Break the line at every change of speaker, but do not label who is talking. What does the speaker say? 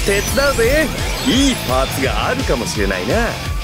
手伝うぜ。いいパーツがあるかもしれないな。